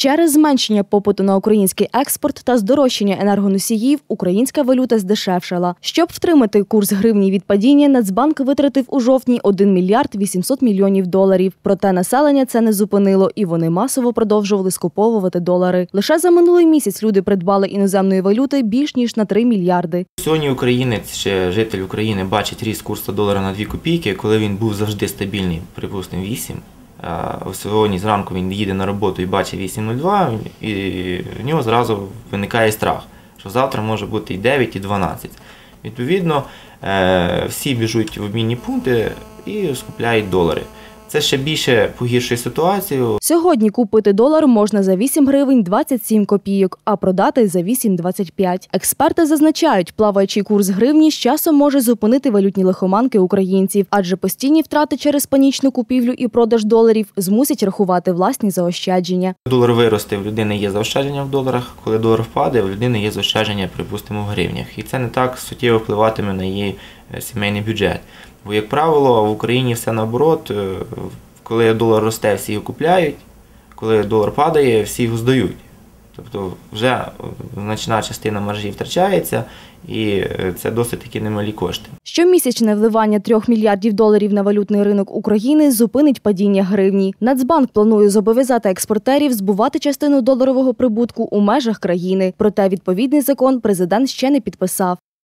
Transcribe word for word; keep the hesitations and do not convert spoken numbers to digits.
Через зменшення попиту на український експорт та здорожчання енергоносіїв українська валюта здешевшала. Щоб втримати курс гривні від падіння, Нацбанк витратив у жовтні один мільярд вісімсот мільйонів доларів. Проте населення це не зупинило, і вони масово продовжували скуповувати долари. Лише за минулий місяць люди придбали іноземної валюти більш ніж на три мільярди. Сьогодні українець, чи житель України, бачить ріст курсу долара на дві копійки, коли він був завжди стабільний, припустимо, вісім. Сьогодні зранку він їде на роботу і бачить вісім нуль два, і в нього зразу виникає страх, що завтра може бути і дев'ять, і дванадцять. Відповідно, всі біжуть в обмінні пункти і скупляють долари. Це ще більше погіршує ситуацію. Сьогодні купити долар можна за вісім гривень двадцять сім копійок, а продати за вісім двадцять п'ять. Експерти зазначають, плаваючий курс гривні з часом може зупинити валютні лихоманки українців, адже постійні втрати через панічну купівлю і продаж доларів змусять рахувати власні заощадження. Долар виросте, в людини є заощадження в доларах, коли долар впаде, в людини є заощадження, припустимо, в гривнях. І це не так суттєво впливатиме на її сімейний бюджет. Бо, як правило, в Україні все наоборот, коли долар росте, всі його купляють, коли долар падає, всі його здають. Тобто вже значна частина маржі втрачається, і це досить таки немалі кошти. Щомісячне вливання трьох мільярдів доларів на валютний ринок України зупинить падіння гривні. Нацбанк планує зобов'язати експортерів збувати частину доларового прибутку у межах країни. Проте відповідний закон президент ще не підписав.